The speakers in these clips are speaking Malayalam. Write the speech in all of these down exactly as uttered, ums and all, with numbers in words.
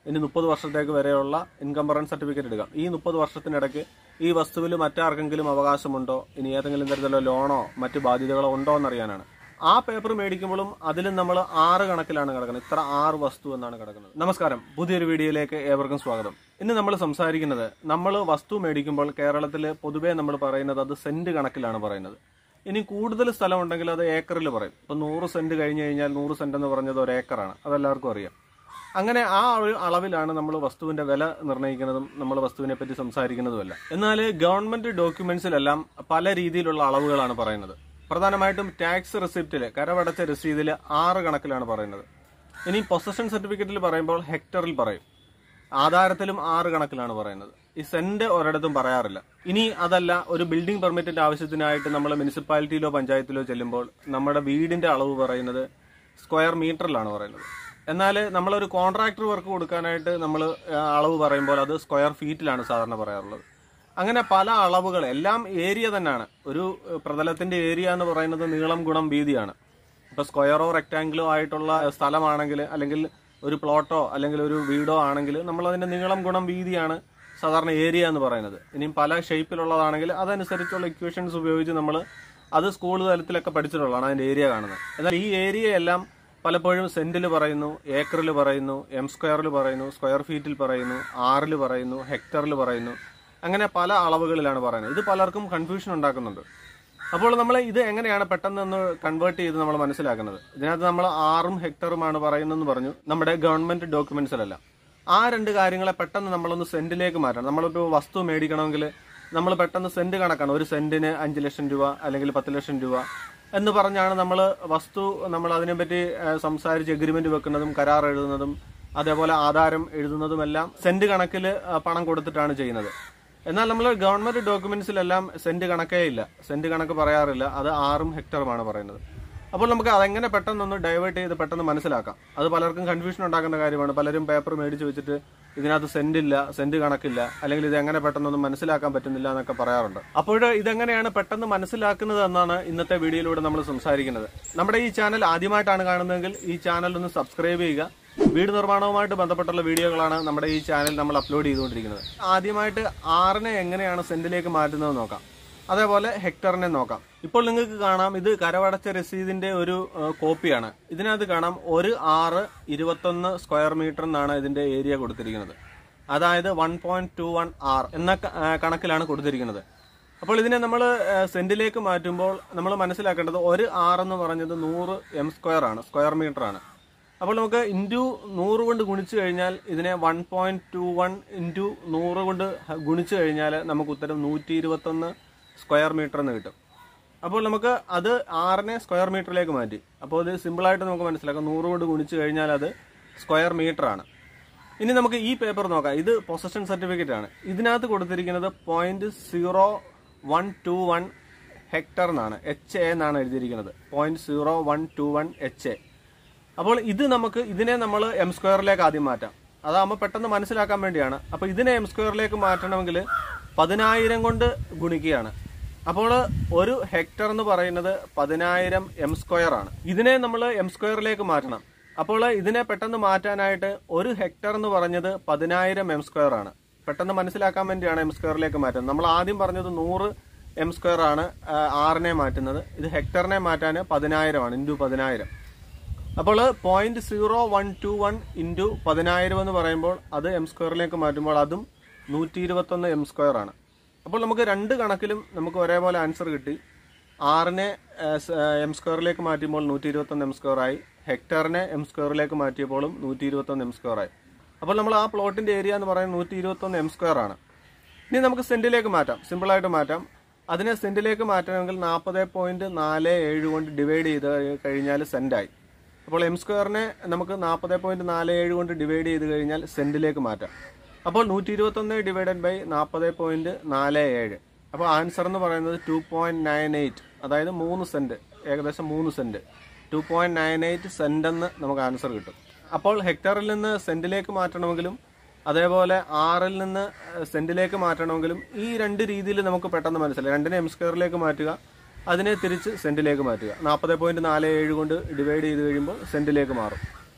ഇനി മുപ്പത് വർഷത്തേക്ക് വരെയുള്ള ഇൻകംബറൻസ് സർട്ടിഫിക്കറ്റ് എടുക്കാം. ഈ മുപ്പത് വർഷത്തിനിടയ്ക്ക് ഈ വസ്തുവിൽ മറ്റാർക്കെങ്കിലും അവകാശമുണ്ടോ, ഇനി ഏതെങ്കിലും തരത്തിലുള്ള ലോണോ മറ്റു ബാധ്യതകളോ ഉണ്ടോ എന്നറിയാനാണ്. ആ പേപ്പർ മേടിക്കുമ്പോഴും അതിലും നമ്മൾ ആറ് കണക്കിലാണ് കിടക്കുന്നത്. ഇത്ര ആറ് വസ്തു എന്നാണ് കിടക്കുന്നത്. നമസ്കാരം, പുതിയൊരു വീഡിയോയിലേക്ക് ഏവർക്കും സ്വാഗതം. ഇന്ന് നമ്മൾ സംസാരിക്കുന്നത്, നമ്മൾ വസ്തു മേടിക്കുമ്പോൾ കേരളത്തിൽ പൊതുവേ നമ്മൾ പറയുന്നത് അത് സെന്റ് കണക്കിലാണ് പറയുന്നത്. ഇനി കൂടുതൽ സ്ഥലം ഉണ്ടെങ്കിൽ അത് ഏക്കറിൽ പറയും. ഇപ്പം നൂറ് സെന്റ് കഴിഞ്ഞ് കഴിഞ്ഞാൽ നൂറ് സെന്റ് എന്ന് പറഞ്ഞത് ഒരു ഏക്കറാണ്, അതെല്ലാവർക്കും അറിയാം. അങ്ങനെ ആ ഒരു അളവിലാണ് നമ്മൾ വസ്തുവിന്റെ വില നിർണ്ണയിക്കുന്നതും നമ്മൾ വസ്തുവിനെ പറ്റി സംസാരിക്കുന്നതുമല്ല. എന്നാൽ ഗവൺമെന്റ് ഡോക്യുമെന്റ്സിലെല്ലാം പല രീതിയിലുള്ള അളവുകളാണ് പറയുന്നത്. പ്രധാനമായിട്ടും ടാക്സ് റെസിപ്റ്റില്, കരമടച്ച രസീതിൽ ആറ് കണക്കിലാണ് പറയുന്നത്. ഇനി പൊസഷൻ സർട്ടിഫിക്കറ്റിൽ പറയുമ്പോൾ ഹെക്ടറിൽ പറയും. ആധാരത്തിലും ആറ് കണക്കിലാണ് പറയുന്നത്. ഈ സെന്റ് ഒരിടത്തും പറയാറില്ല. ഇനി അതല്ല, ഒരു ബിൽഡിംഗ് പെർമിറ്റിന്റെ ആവശ്യത്തിനായിട്ട് നമ്മൾ മുനിസിപ്പാലിറ്റിയിലോ പഞ്ചായത്തിലോ ചെല്ലുമ്പോൾ നമ്മുടെ വീടിന്റെ അളവ് പറയുന്നത് സ്ക്വയർ മീറ്ററിലാണ് പറയുന്നത്. എന്നാൽ നമ്മളൊരു കോൺട്രാക്ടർ വർക്ക് കൊടുക്കാനായിട്ട് നമ്മൾ അളവ് പറയുമ്പോൾ അത് സ്ക്വയർ ഫീറ്റിലാണ് സാധാരണ പറയാറുള്ളത്. അങ്ങനെ പല അളവുകൾ, എല്ലാം ഏരിയ തന്നെയാണ്. ഒരു പ്രതലത്തിന്റെ ഏരിയ എന്ന് പറയുന്നത് നീളം ഗുണം വീതിയാണ്. ഇപ്പൊ സ്ക്വയറോ റെക്ടാംഗിളോ ആയിട്ടുള്ള സ്ഥലമാണെങ്കിൽ, അല്ലെങ്കിൽ ഒരു പ്ലോട്ടോ അല്ലെങ്കിൽ ഒരു വീടോ ആണെങ്കിൽ നമ്മൾ അതിന്റെ നീളം ഗുണം വീതിയാണ് സാധാരണ ഏരിയ എന്ന് പറയുന്നത്. ഇനിയും പല ഷേപ്പിലുള്ളതാണെങ്കിൽ അതനുസരിച്ചുള്ള ഇക്വേഷൻസ് ഉപയോഗിച്ച് നമ്മൾ അത് സ്കൂൾ തലത്തിലൊക്കെ പഠിച്ചിട്ടുള്ളതാണ് അതിന്റെ ഏരിയ കാണുന്നത്. എന്നാൽ ഈ ഏരിയ എല്ലാം പലപ്പോഴും സെന്റിൽ പറയുന്നു, ഏക്കറിൽ പറയുന്നു, എം സ്ക്വയറിൽ പറയുന്നു, സ്ക്വയർ ഫീറ്റിൽ പറയുന്നു, ആറിൽ പറയുന്നു, ഹെക്ടറിൽ പറയുന്നു. അങ്ങനെ പല അളവുകളിലാണ് പറയുന്നത്. ഇത് പലർക്കും കൺഫ്യൂഷൻ ഉണ്ടാക്കുന്നുണ്ട്. അപ്പോൾ നമ്മൾ ഇത് എങ്ങനെയാണ് പെട്ടെന്ന് ഒന്ന് കൺവേർട്ട് ചെയ്ത് നമ്മൾ മനസ്സിലാക്കുന്നത്? ഇതിനകത്ത് നമ്മൾ ആറും ഹെക്ടറുമാണ് പറയുന്നതെന്ന് പറഞ്ഞു നമ്മുടെ ഗവൺമെന്റ് ഡോക്യുമെന്റ്സിലെല്ലാം. ആ രണ്ട് കാര്യങ്ങളെ പെട്ടെന്ന് നമ്മളൊന്ന് സെന്റിലേക്ക് മാറ്റണം. നമ്മളിപ്പോൾ വസ്തു മേടിക്കണമെങ്കിൽ നമ്മൾ പെട്ടെന്ന് സെന്റ് കണക്കാണ്. ഒരു സെന്റിന് അഞ്ച് ലക്ഷം രൂപ അല്ലെങ്കിൽ പത്ത് ലക്ഷം രൂപ എന്ന് പറഞ്ഞാണ് നമ്മൾ വസ്തു നമ്മൾ അതിനെപ്പറ്റി സംസാരിച്ച് എഗ്രിമെന്റ് വെക്കുന്നതും കരാർ എഴുതുന്നതും അതേപോലെ ആധാരം എഴുതുന്നതുമെല്ലാം സെന്റ് കണക്കിൽ പണം കൊടുത്തിട്ടാണ് ചെയ്യുന്നത്. എന്നാൽ നമ്മൾ ഗവൺമെന്റ് ഡോക്യുമെന്റ്സിലെല്ലാം സെന്റ് കണക്കേ ഇല്ല, സെന്റ് കണക്ക് പറയാറില്ല. അത് ആറും ഹെക്ടറുമാണ് പറയുന്നത്. അപ്പോൾ നമുക്ക് അതെങ്ങനെ പെട്ടെന്നൊന്ന് ഡൈവേർട്ട് ചെയ്ത് പെട്ടെന്ന് മനസ്സിലാക്കാം. അത് പലർക്കും കൺഫ്യൂഷൻ ഉണ്ടാക്കുന്ന കാര്യമാണ്. പലരും പേപ്പർ മേടിച്ച് വെച്ചിട്ട് ഇതിനകത്ത് സെന്റ് ഇല്ല, സെന്റ് കണക്കില്ല, അല്ലെങ്കിൽ ഇത് എങ്ങനെ പെട്ടെന്നൊന്നും മനസ്സിലാക്കാൻ പറ്റുന്നില്ല എന്നൊക്കെ പറയാറുണ്ട്. അപ്പോൾ ഇതെങ്ങനെയാണ് പെട്ടെന്ന് മനസ്സിലാക്കുന്നത് എന്നാണ് ഇന്നത്തെ വീഡിയോയിലൂടെ നമ്മൾ സംസാരിക്കുന്നത്. നമ്മുടെ ഈ ചാനൽ ആദ്യമായിട്ടാണ് കാണുന്നതെങ്കിൽ ഈ ചാനൽ ഒന്ന് സബ്സ്ക്രൈബ് ചെയ്യുക. വീട് നിർമ്മാണവുമായിട്ട് ബന്ധപ്പെട്ടുള്ള വീഡിയോകളാണ് നമ്മുടെ ഈ ചാനൽ നമ്മൾ അപ്ലോഡ് ചെയ്തുകൊണ്ടിരിക്കുന്നത്. ആദ്യമായിട്ട് ആറിനെ എങ്ങനെയാണ് സെന്റിലേക്ക് മാറ്റുന്നത് നോക്കാം, അതേപോലെ ഹെക്ടറിനെ നോക്കാം. ഇപ്പോൾ നിങ്ങൾക്ക് കാണാം, ഇത് കരമടച്ച രസീതിന്റെ ഒരു കോപ്പിയാണ്. ഇതിനകത്ത് കാണാം ഒരു ആറ് ഇരുപത്തൊന്ന് സ്ക്വയർ മീറ്റർ എന്നാണ് ഇതിന്റെ ഏരിയ കൊടുത്തിരിക്കുന്നത്. അതായത് one point two one R എന്ന കണക്കിലാണ് കൊടുത്തിരിക്കുന്നത്. അപ്പോൾ ഇതിനെ നമ്മൾ സെന്റിലേക്ക് മാറ്റുമ്പോൾ നമ്മൾ മനസ്സിലാക്കേണ്ടത് ഒരു ആർ എന്ന് പറഞ്ഞത് നൂറ് എം സ്ക്വയർ ആണ്, സ്ക്വയർ മീറ്റർ ആണ്. അപ്പോൾ നമുക്ക് ഇൻറ്റു നൂറ് കൊണ്ട് ഗുണിച്ചു കഴിഞ്ഞാൽ ഇതിനെ one point two one into നൂറ് കൊണ്ട് ഗുണിച്ചു കഴിഞ്ഞാൽ നമുക്ക് ഉത്തരം നൂറ്റി ഇരുപത്തൊന്ന് സ്ക്വയർ മീറ്റർ എന്ന് കിട്ടും. അപ്പോൾ നമുക്ക് അത് ആറിനെ സ്ക്വയർ മീറ്ററിലേക്ക് മാറ്റി. അപ്പോൾ ഇത് സിമ്പിളായിട്ട് നമുക്ക് മനസ്സിലാക്കാം. നൂറ് കൊണ്ട് ഗുണിച്ചു കഴിഞ്ഞാൽ അത് സ്ക്വയർ മീറ്റർ ആണ്. ഇനി നമുക്ക് ഈ പേപ്പർ നോക്കാം. ഇത് പൊസഷൻ സർട്ടിഫിക്കറ്റ് ആണ്. ഇതിനകത്ത് കൊടുത്തിരിക്കുന്നത് point zero one two one hectare എന്നാണ്, എച്ച് എ എന്നാണ് എഴുതിയിരിക്കുന്നത്. Point zero one two one H A. അപ്പോൾ ഇത് നമുക്ക് ഇതിനെ നമ്മൾ എം സ്ക്വയറിലേക്ക് ആദ്യം മാറ്റാം. അതാകുമ്പോൾ പെട്ടെന്ന് മനസ്സിലാക്കാൻ വേണ്ടിയാണ്. അപ്പോൾ ഇതിനെ എം സ്ക്വയറിലേക്ക് മാറ്റണമെങ്കിൽ പതിനായിരം കൊണ്ട് ഗുണിക്കുകയാണ്. അപ്പോൾ ഒരു ഹെക്ടർ എന്ന് പറയുന്നത് പതിനായിരം എം സ്ക്വയർ ആണ്. ഇതിനെ നമ്മൾ എം സ്ക്വയറിലേക്ക് മാറ്റണം. അപ്പോൾ ഇതിനെ പെട്ടെന്ന് മാറ്റാനായിട്ട് ഒരു ഹെക്ടർ എന്ന് പറഞ്ഞത് പതിനായിരം എം സ്ക്വയർ ആണ്. പെട്ടെന്ന് മനസ്സിലാക്കാൻ വേണ്ടിയാണ് എം സ്ക്വയറിലേക്ക് മാറ്റുന്നത്. നമ്മൾ ആദ്യം പറഞ്ഞത് നൂറ് എം സ്ക്വയർ ആണ് ആറിനെ മാറ്റുന്നത്. ഇത് ഹെക്ടറിനെ മാറ്റാൻ പതിനായിരം ആണ്, ഇൻറ്റു പതിനായിരം. അപ്പോൾ point zero one two one into പതിനായിരം എന്ന് പറയുമ്പോൾ അത് എം സ്ക്വയറിലേക്ക് മാറ്റുമ്പോൾ അതും നൂറ്റി ഇരുപത്തൊന്ന് എം സ്ക്വയർ ആണ്. അപ്പോൾ നമുക്ക് രണ്ട് കണക്കിലും നമുക്ക് ഒരേപോലെ ആൻസർ കിട്ടി. ആറിനെ എം സ്ക്വയറിലേക്ക് മാറ്റുമ്പോൾ നൂറ്റി ഇരുപത്തൊന്ന് എം സ്ക്വയർ ആയി, ഹെക്ടറിനെ എം സ്ക്വയറിലേക്ക് മാറ്റിയപ്പോഴും നൂറ്റി ഇരുപത്തൊന്ന് എം സ്ക്വയർ ആയി. അപ്പോൾ നമ്മൾ ആ പ്ലോട്ടിന്റെ ഏരിയ എന്ന് പറയുന്നത് നൂറ്റി ഇരുപത്തൊന്ന് എം സ്ക്വയർ ആണ്. ഇനി നമുക്ക് സെന്റിലേക്ക് മാറ്റാം, സിമ്പിളായിട്ട് മാറ്റാം. അതിനെ സെന്റിലേക്ക് മാറ്റണമെങ്കിൽ നാൽപ്പത് പോയിന്റ് നാല് ഏഴ് കൊണ്ട് ഡിവൈഡ് ചെയ്ത് കഴിഞ്ഞാൽ സെന്റായി. അപ്പോൾ എം സ്ക്വയറിനെ നമുക്ക് നാൽപ്പത് പോയിന്റ് നാല് ഏഴ് കൊണ്ട് ഡിവൈഡ് ചെയ്ത് കഴിഞ്ഞാൽ സെന്റിലേക്ക് മാറ്റാം. അപ്പോൾ നൂറ്റി ഇരുപത്തൊന്ന് ഡിവൈഡഡ് ബൈ നാൽപ്പത് പോയിന്റ് നാല് ഏഴ്. അപ്പോൾ ആൻസർ എന്ന് പറയുന്നത് ടു പോയിന്റ് നയൻ എയ്റ്റ്, അതായത് മൂന്ന് സെന്റ്, ഏകദേശം മൂന്ന് cent, two point nine eight cent എന്ന് നമുക്ക് ആൻസർ കിട്ടും. അപ്പോൾ ഹെക്ടറിൽ നിന്ന് സെന്റിലേക്ക് മാറ്റണമെങ്കിലും അതേപോലെ ആറിൽ നിന്ന് സെന്റിലേക്ക് മാറ്റണമെങ്കിലും ഈ രണ്ട് രീതിയിൽ നമുക്ക് പെട്ടെന്ന് മനസ്സിലായി. രണ്ടിനെ എം സ്ക്വയറിലേക്ക് മാറ്റുക, അതിനെ തിരിച്ച് സെന്റിലേക്ക് മാറ്റുക. നാൽപ്പത് പോയിന്റ് നാല് ഏഴ് കൊണ്ട് ഡിവൈഡ് ചെയ്ത് കഴിയുമ്പോൾ സെന്റിലേക്ക് മാറും.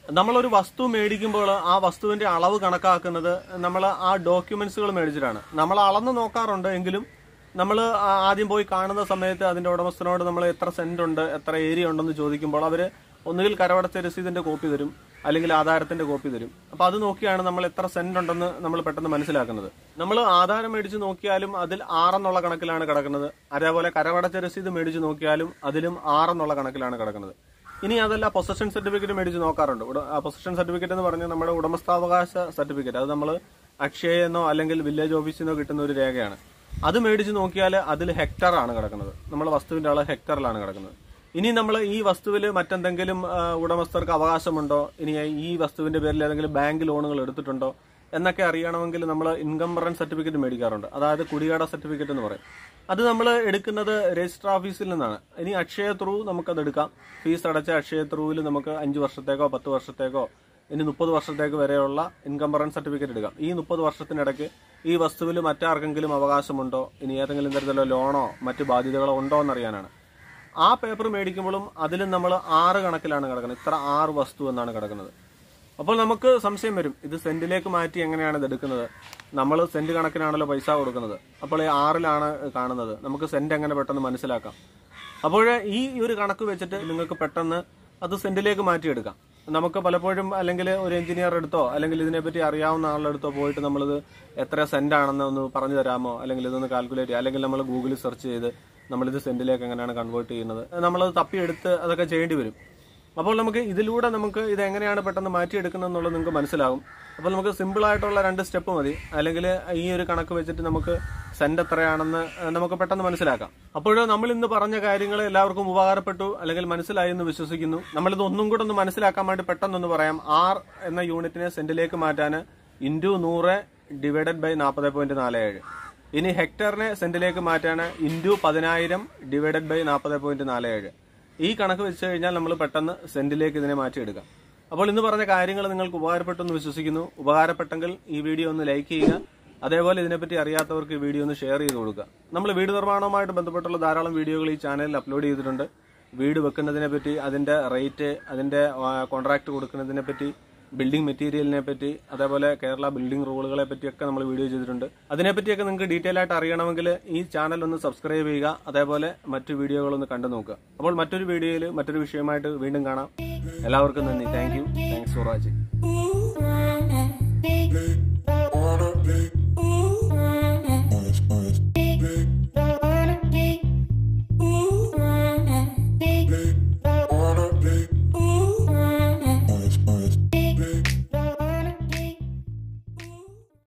നമ്മളൊരു വസ്തു മേടിക്കുമ്പോൾ ആ വസ്തുവിന്റെ അളവ് കണക്കാക്കുന്നത് നമ്മൾ ആ ഡോക്യുമെന്റ്സുകൾ മേടിച്ചിട്ടാണ്. നമ്മൾ അളന്ന് നോക്കാറുണ്ട്, എങ്കിലും നമ്മൾ ആദ്യം പോയി കാണുന്ന സമയത്ത് അതിന്റെ ഉടമസ്ഥനോട് നമ്മൾ എത്ര സെന്റ് ഉണ്ട്, എത്ര ഏരിയ ഉണ്ടെന്ന് ചോദിക്കുമ്പോൾ അവർ ഒന്നുകിൽ കരമടച്ച രസീതിന്റെ കോപ്പി തരും, അല്ലെങ്കിൽ ആധാരത്തിന്റെ കോപ്പി തരും. അപ്പൊ അത് നോക്കിയാണ് നമ്മൾ എത്ര സെന്റ് ഉണ്ടെന്ന് നമ്മൾ പെട്ടെന്ന് മനസ്സിലാക്കുന്നത്. നമ്മൾ ആധാരം മേടിച്ച് നോക്കിയാലും അതിൽ ആറെന്നുള്ള കണക്കിലാണ് കിടക്കുന്നത്. അതേപോലെ കരമടച്ച രസീത് മേടിച്ച് നോക്കിയാലും അതിലും ആറെന്നുള്ള കണക്കിലാണ് കിടക്കുന്നത്. ഇനി അതല്ല, പൊസഷൻ സർട്ടിഫിക്കറ്റ് മേടിച്ച് നോക്കാറുണ്ട്. പൊസഷൻ സർട്ടിഫിക്കറ്റ് എന്ന് പറഞ്ഞാൽ നമ്മുടെ ഉടമസ്ഥാവകാശ സർട്ടിഫിക്കറ്റ്. അത് നമ്മൾ അക്ഷയെന്നോ അല്ലെങ്കിൽ വില്ലേജ് ഓഫീസിൽ നിന്നോ കിട്ടുന്ന ഒരു രേഖയാണ്. അത് മേടിച്ച് നോക്കിയാൽ അതിൽ ഹെക്ടർ ആണ് കിടക്കുന്നത്. നമ്മുടെ വസ്തുവിന്റെ അളവ് ഹെക്ടറിലാണ് കിടക്കുന്നത്. ഇനി നമ്മൾ ഈ വസ്തുവിൽ മറ്റെന്തെങ്കിലും ഉടമസ്ഥർക്ക് അവകാശമുണ്ടോ, ഇനി ഈ വസ്തുവിന്റെ പേരിൽ ഏതെങ്കിലും ബാങ്ക് ലോണുകൾ എടുത്തിട്ടുണ്ടോ എന്നൊക്കെ അറിയണമെങ്കിൽ നമ്മൾ ഇൻകംബറൻസ് സർട്ടിഫിക്കറ്റ് മേടിക്കാറുണ്ട്. അതായത് കുടിയേട സർട്ടിഫിക്കറ്റ് എന്ന് പറയും. അത് നമ്മൾ എടുക്കുന്നത് രജിസ്റ്റർ ഓഫീസിൽ നിന്നാണ്. ഇനി അക്ഷയ ത്രൂ നമുക്കത് എടുക്കാം. ഫീസ് അടച്ച അക്ഷയ ത്രൂവിൽ നമുക്ക് അഞ്ച് വർഷത്തേക്കോ പത്ത് വർഷത്തേക്കോ ഇനി മുപ്പത് വർഷത്തേക്ക് വരെയുള്ള ഇൻകംബറൻസ് സർട്ടിഫിക്കറ്റ് എടുക്കാം. ഈ മുപ്പത് വർഷത്തിനിടയ്ക്ക് ഈ വസ്തുവിൽ മറ്റാർക്കെങ്കിലും അവകാശമുണ്ടോ, ഇനി ഏതെങ്കിലും തരത്തിലുള്ള ലോണോ മറ്റു ബാധ്യതകളോ ഉണ്ടോ എന്നറിയാനാണ്. ആ പേപ്പർ മേടിക്കുമ്പോഴും അതിലും നമ്മൾ ആറ് കണക്കിലാണ് കിടക്കുന്നത്. ഇത്ര ആറ് വസ്തു എന്നാണ് കിടക്കുന്നത്. അപ്പോൾ നമുക്ക് സംശയം വരും, ഇത് സെന്റിലേക്ക് മാറ്റി എങ്ങനെയാണ് ഇത് എടുക്കുന്നത്? നമ്മൾ സെന്റ് കണക്കിനാണല്ലോ പൈസ കൊടുക്കുന്നത്, അപ്പോൾ ഈ ആറിലാണ് കാണുന്നത്. നമുക്ക് സെന്റ് എങ്ങനെ പെട്ടെന്ന് മനസ്സിലാക്കാം? അപ്പോൾ ഈ ഒരു കണക്ക് വെച്ചിട്ട് നിങ്ങൾക്ക് പെട്ടെന്ന് അത് സെന്റിലേക്ക് മാറ്റിയെടുക്കാം. നമുക്ക് പലപ്പോഴും അല്ലെങ്കിൽ ഒരു എഞ്ചിനീയർ എടുത്തോ അല്ലെങ്കിൽ ഇതിനെപ്പറ്റി അറിയാവുന്ന ആളുടെ അടുത്തോ പോയിട്ട് നമ്മളിത് എത്ര സെന്റ് ആണെന്ന് ഒന്ന് പറഞ്ഞു തരാമോ, അല്ലെങ്കിൽ ഇതൊന്ന് കാൽക്കുലേറ്റ് ചെയ്യുക, അല്ലെങ്കിൽ നമ്മൾ ഗൂഗിളിൽ സെർച്ച് ചെയ്ത് നമ്മളിത് സെന്റിലേക്ക് എങ്ങനെയാണ് കൺവേർട്ട് ചെയ്യുന്നത്, നമ്മളത് തപ്പിയെടുത്ത് അതൊക്കെ ചെയ്യേണ്ടി വരും. അപ്പോൾ നമുക്ക് ഇതിലൂടെ നമുക്ക് ഇത് എങ്ങനെയാണ് പെട്ടെന്ന് മാറ്റിയെടുക്കുന്നത് എന്നുള്ളത് നിങ്ങൾക്ക് മനസ്സിലാകും. അപ്പോൾ നമുക്ക് സിമ്പിൾ ആയിട്ടുള്ള രണ്ട് സ്റ്റെപ്പ് മതി, അല്ലെങ്കിൽ ഈ ഒരു കണക്ക് വെച്ചിട്ട് നമുക്ക് സെന്റ് എത്രയാണെന്ന് നമുക്ക് പെട്ടെന്ന് മനസ്സിലാക്കാം. അപ്പോൾ നമ്മൾ ഇന്ന് പറഞ്ഞ കാര്യങ്ങൾ എല്ലാവർക്കും ഉപകാരപ്പെട്ടു അല്ലെങ്കിൽ മനസ്സിലായി എന്ന് വിശ്വസിക്കുന്നു. നമ്മളിത് ഒന്നും കൂടെ ഒന്ന് മനസ്സിലാക്കാൻ വേണ്ടി പെട്ടെന്നൊന്ന് പറയാം. ആർ എന്ന യൂണിറ്റിനെ സെന്റിലേക്ക് മാറ്റാൻ ഇൻറ്റു നൂറ് ഡിവൈഡഡ് ബൈ നാൽപ്പത് പോയിന്റ് നാല് ഏഴ്. ഇനി ഹെക്ടറിനെ സെന്റിലേക്ക് മാറ്റാൻ ഇൻറ്റു പതിനായിരം ഡിവൈഡഡ് ബൈ നാൽപ്പത് പോയിന്റ് നാല് ഏഴ്. ഈ കണക്ക് വെച്ച് കഴിഞ്ഞാൽ നമ്മൾ പെട്ടെന്ന് സെന്റിലേക്ക് ഇതിനെ മാറ്റിയെടുക്കാം. അപ്പോൾ ഇന്ന് പറഞ്ഞ കാര്യങ്ങൾ നിങ്ങൾക്ക് ഉപകാരപ്പെട്ടു എന്ന് വിശ്വസിക്കുന്നു. ഉപകാരപ്പെട്ടെങ്കിൽ ഈ വീഡിയോ ഒന്ന് ലൈക്ക് ചെയ്യുക. അതേപോലെ ഇതിനെപ്പറ്റി അറിയാത്തവർക്ക് ഈ വീഡിയോ ഒന്ന് ഷെയർ ചെയ്ത് കൊടുക്കുക. നമ്മൾ വീട് നിർമ്മാണവുമായിട്ട് ബന്ധപ്പെട്ടുള്ള ധാരാളം വീഡിയോകൾ ഈ ചാനലിൽ അപ്ലോഡ് ചെയ്തിട്ടുണ്ട്. വീട് വെക്കുന്നതിനെ പറ്റി, അതിന്റെ റേറ്റ്, അതിന്റെ കോൺട്രാക്ട് കൊടുക്കുന്നതിനെ പറ്റി, ബിൽഡിംഗ് മെറ്റീരിയലിനെ പറ്റി, അതേപോലെ കേരള ബിൽഡിംഗ് റൂളുകളെ പറ്റിയൊക്കെ നമ്മൾ വീഡിയോ ചെയ്തിട്ടുണ്ട്. അതിനെപ്പറ്റിയൊക്കെ നിങ്ങൾക്ക് ഡീറ്റെയിൽ ആയിട്ട് അറിയണമെങ്കിൽ ഈ ചാനൽ ഒന്ന് സബ്സ്ക്രൈബ് ചെയ്യുക. അതേപോലെ മറ്റു വീഡിയോകളൊന്ന് കണ്ടു നോക്കുക. അപ്പോൾ മറ്റൊരു വീഡിയോയിൽ മറ്റൊരു വിഷയമായിട്ട് വീണ്ടും കാണാം. എല്ലാവർക്കും നന്ദി. Thank you. Thanks for watching.